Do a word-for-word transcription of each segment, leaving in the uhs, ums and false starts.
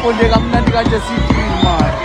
Onde kamnandi kanje sithi imali.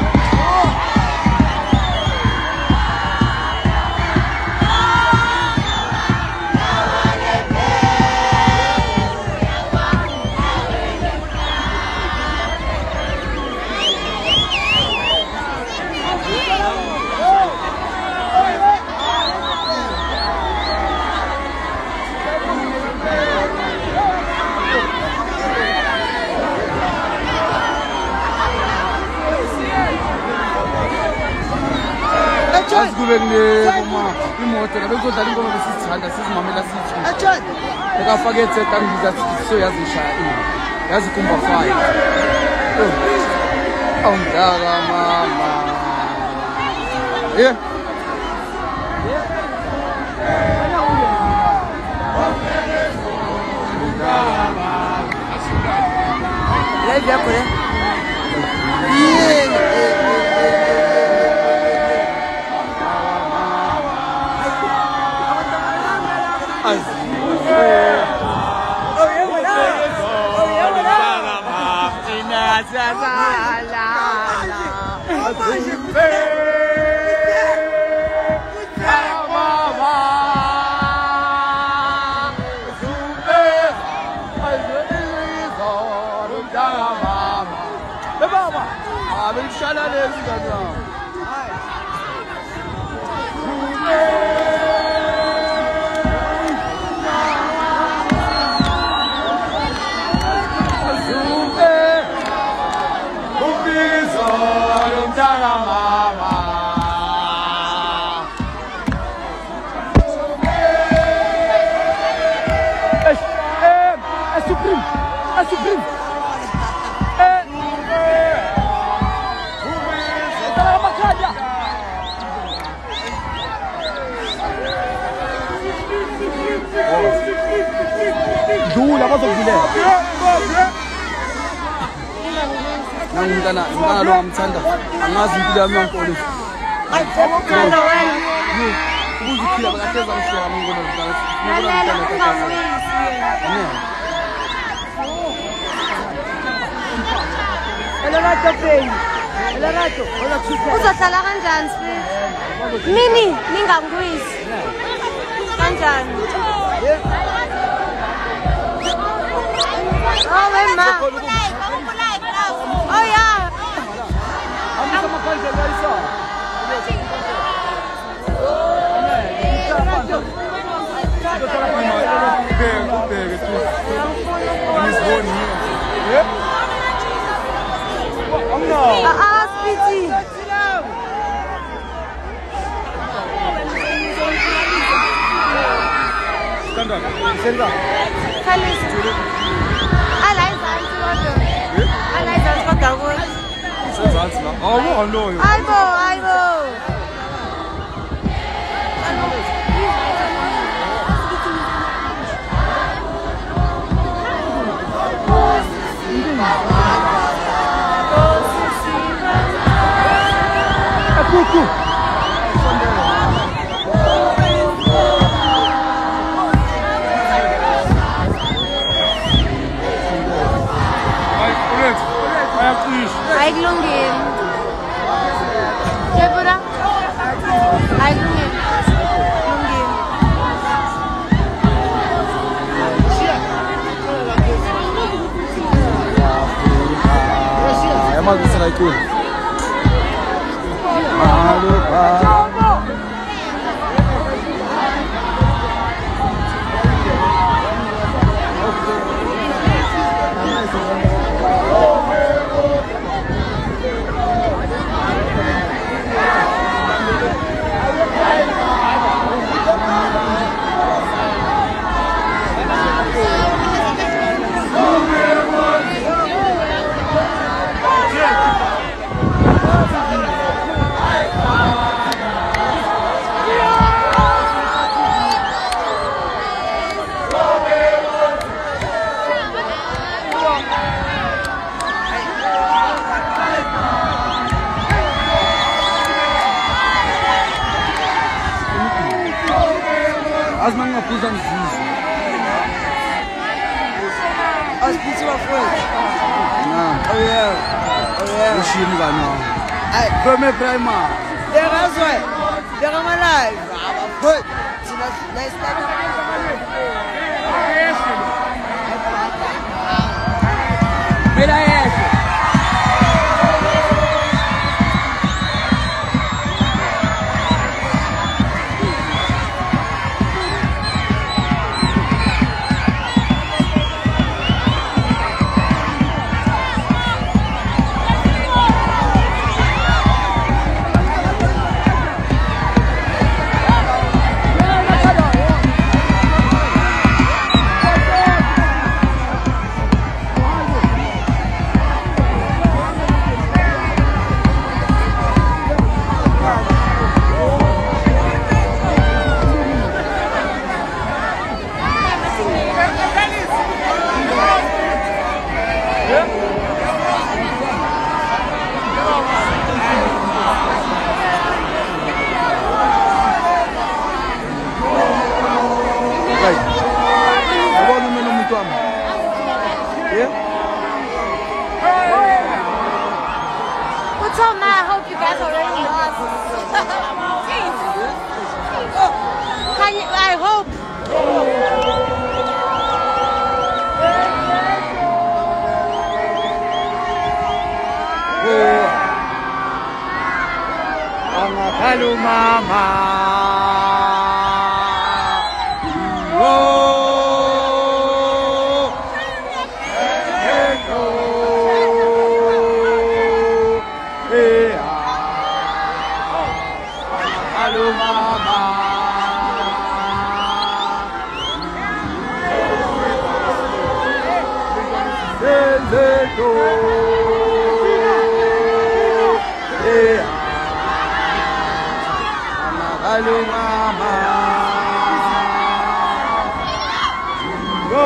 Asgubenge kuma imoto labezodlala ingoma besizithanda sizimamela sithi ekafake etseta ngiza so yazishaya yazi kumba fire awundaka mama yeah live yako le Dula bazokuvule. Nangumntana, umntana lo ngamthanda. Angazi impilo yami yonkolo. Hayi, ukhona wena. Ubuzikhila bakahleza ngishaya ngingona ngizala. Ngibona umntana kakho. Ela rato peni. Ela rato, ola kusuka. Uzohlala kanjani sifethu? Mini ningangwisi. Kanjani? Oh, my ma. Oh, yeah. I'm going to find the Larissa. Ah, Speedy. Stand up. Stand up. Oh, no. Aibo, Aibo. Cucu. Ay, lungin. Deborah. Ay, lungin. Lungin. Emang bisa naik pun. As mangas pisam zizi. As pisam foi. Não. Oh yeah. Oh yeah. Ushini kana. Ay, from a primary. There as well. There am alive. I'm good. Nice time. Mira eso. Hello, Mama. Oh, hello, hey, hello, Mama. Hello, hey. Hello, Mama. Go.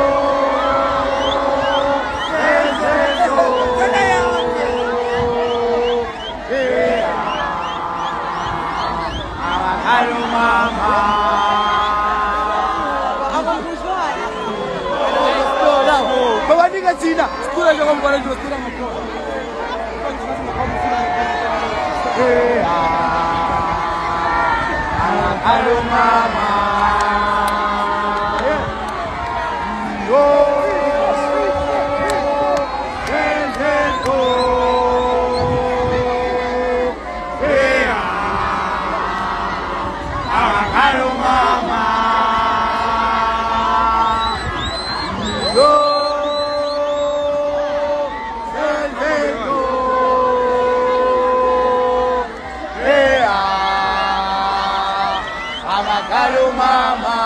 Hello, Mama. Bawa ni kat Cina. Sekolah jangan buat lagi sekolah macam. Hey. Hello, Mama. Oh, hey, hey, oh, hey, hello, Mama. Oh, hey, hey, oh, hey, hello, Mama.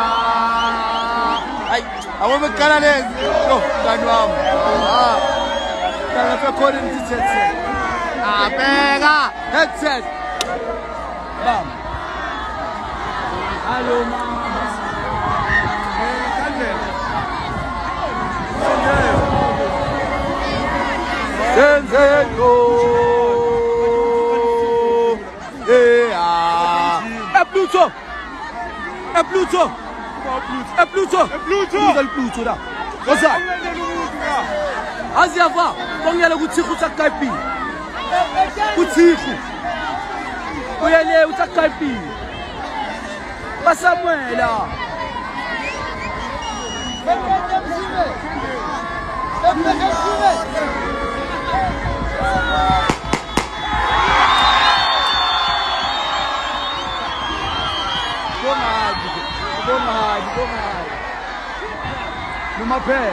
Ay, awak berkala ni. Oh, dan mam. Ah, kalau kau korin headset. Ah, pega headset. Bam. Hello, Mama. Senzengo. Eh, ah. Eh, Pluto. Eh, Pluto. Eh, Pluto. Eh, Pluto. Pluto, Pluto da. What's that? Aziava. Bongela kuthiku sakaipi. Kuthiku. Uyele utakaipi. Basamuela. Bomahadi, bomahadi. Numa pé.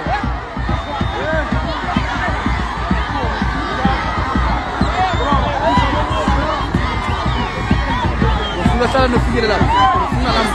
Funga sala no fingire lá. Funga lá.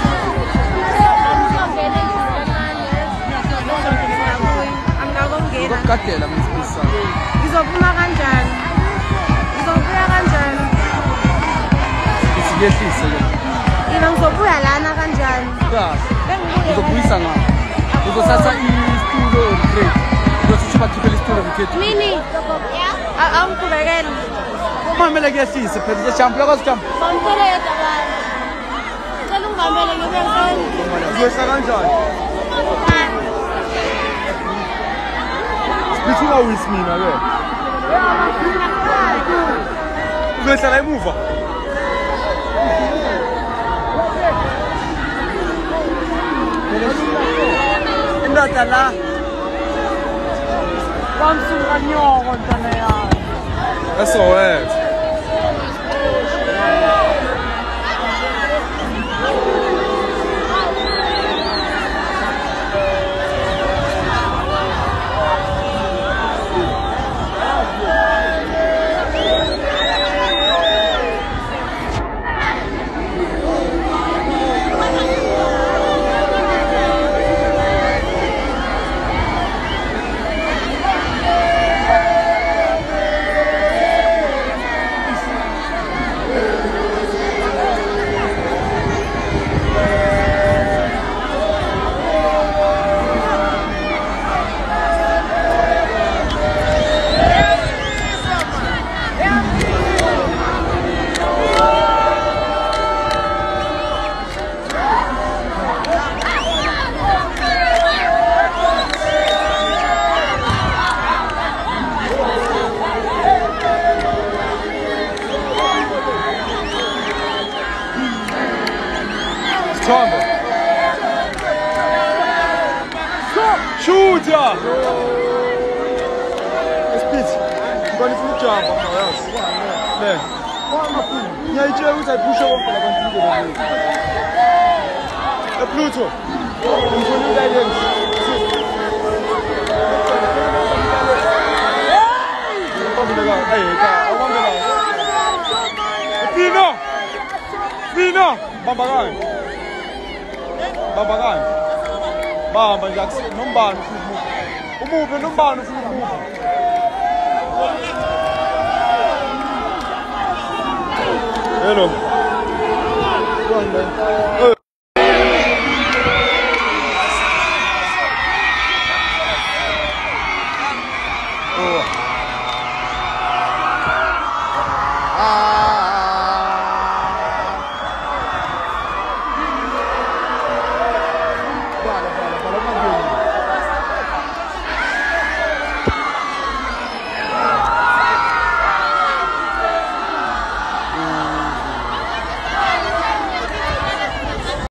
Ngokukadela mfisa. Ngizophuma kanjani? Ngizobuya kanjani? Isiyehlise ke. Yena ngizobuya lana kanjani? Kahle. Ngizobuyisa ngapha. Ngizothatha isitulo grade. Ngizothi bakhiphele isitulo ngikhethe. Mini. Awungiqhubekele. Mamela kuyehlise phela nje jump yakwazi jump. Bamphele yedwa bani. Ngicela ungihambele ngibe ngisenze. Uzoyisa kanjani? Lithi ungawisi mina ke. Uzohlala emuva. Indoda la. Bamsuka nyoko ntana yami. That's all right. Tombo. Shooter! Speed. I'm going to jump off my house. Yeah. Yeah, you just I push over for the A Pluto. I'm going to guidance. Hey, I want to Vino! Vino! Bambagan! Babakan. Bamba Jackson, nombano futhi. Umuve nombano futhi umuve. Hello. Go on, man.